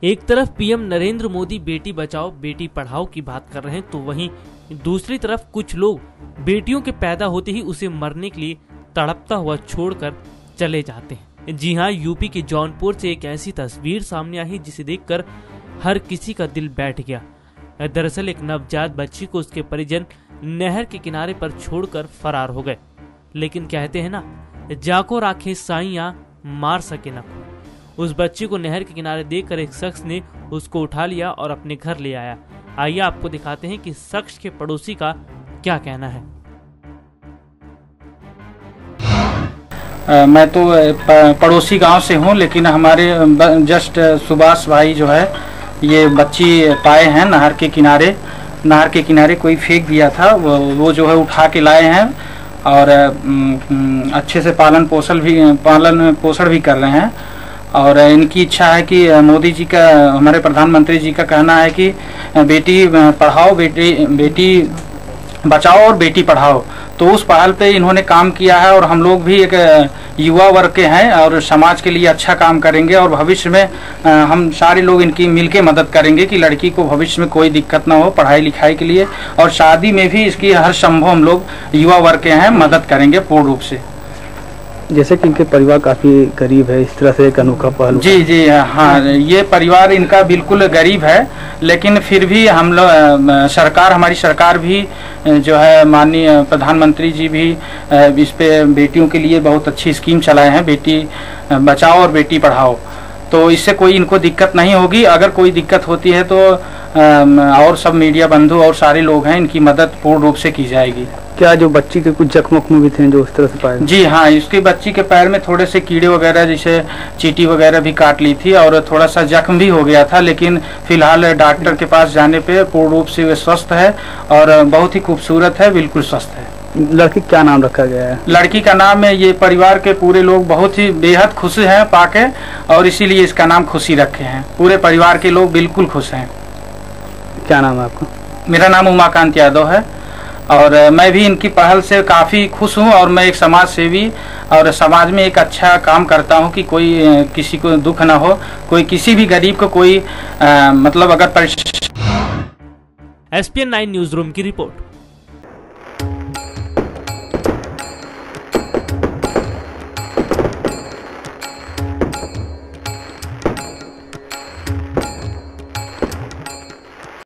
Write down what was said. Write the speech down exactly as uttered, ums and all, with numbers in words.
एक तरफ पीएम नरेंद्र मोदी बेटी बचाओ बेटी पढ़ाओ की बात कर रहे हैं, तो वहीं दूसरी तरफ कुछ लोग बेटियों के पैदा होते ही उसे मरने के लिए तड़पता हुआ छोड़कर चले जाते हैं। जी हां, यूपी के जौनपुर से एक ऐसी तस्वीर सामने आई जिसे देखकर हर किसी का दिल बैठ गया। दरअसल एक नवजात बच्ची को उसके परिजन नहर के किनारे पर छोड़कर फरार हो गए। लेकिन कहते हैं ना, जाको राखे साइयां मार सके न कोई। उस बच्ची को नहर के किनारे देखकर एक शख्स ने उसको उठा लिया और अपने घर ले आया। आइए आपको दिखाते हैं कि शख्स के पड़ोसी का क्या कहना है। आ, मैं तो पड़ोसी गांव से हूं, लेकिन हमारे जस्ट सुभाष भाई जो है ये बच्ची पाए हैं नहर के किनारे। नहर के किनारे कोई फेंक दिया था, वो, वो जो है उठा के लाए हैं और अच्छे से पालन पोषण भी पालन पोषण भी कर रहे हैं। और इनकी इच्छा है कि मोदी जी का, हमारे प्रधानमंत्री जी का कहना है कि बेटी पढ़ाओ बेटी बेटी बचाओ और बेटी पढ़ाओ। तो उस पहल पे इन्होंने काम किया है और हम लोग भी एक युवा वर्ग के हैं और समाज के लिए अच्छा काम करेंगे और भविष्य में हम सारे लोग इनकी मिलके मदद करेंगे कि लड़की को भविष्य में कोई दिक्कत ना हो पढ़ाई लिखाई के लिए, और शादी में भी इसकी हर संभव हम लोग युवा वर्ग के हैं मदद करेंगे पूर्ण रूप से। जैसे कि इनके परिवार काफी गरीब है, इस तरह से एक अनोखा पहल। जी जी हाँ, ये परिवार इनका बिल्कुल गरीब है, लेकिन फिर भी हम लोग सरकार हमारी सरकार भी जो है माननीय प्रधानमंत्री जी भी इस पे बेटियों के लिए बहुत अच्छी स्कीम चलाए हैं, बेटी बचाओ और बेटी पढ़ाओ। तो इससे कोई इनको दिक्कत नहीं होगी। अगर कोई दिक्कत होती है तो और सब मीडिया बंधु और सारे लोग हैं, इनकी मदद पूर्ण रूप से की जाएगी। क्या जो बच्ची के कुछ जख्म वख्म भी थे जो उस तरह से पाए? जी हाँ, इसकी बच्ची के पैर में थोड़े से कीड़े वगैरह जैसे चींटी वगैरह भी काट ली थी और थोड़ा सा जख्म भी हो गया था, लेकिन फिलहाल डॉक्टर के पास जाने पे पूर्ण रूप से वे स्वस्थ है और बहुत ही खूबसूरत है, बिल्कुल स्वस्थ है। लड़की क्या नाम रखा गया है? लड़की का नाम है, ये परिवार के पूरे लोग बहुत ही बेहद खुश हैं पाके और इसीलिए इसका नाम खुशी रखे हैं। पूरे परिवार के लोग बिल्कुल खुश हैं। क्या नाम है आपका? मेरा नाम उमाकांत यादव है और मैं भी इनकी पहल से काफ़ी खुश हूँ और मैं एक समाज सेवी और समाज में एक अच्छा काम करता हूँ कि कोई किसी को दुख ना हो, कोई किसी भी गरीब को कोई आ, मतलब अगर S P N nine news room की रिपोर्ट।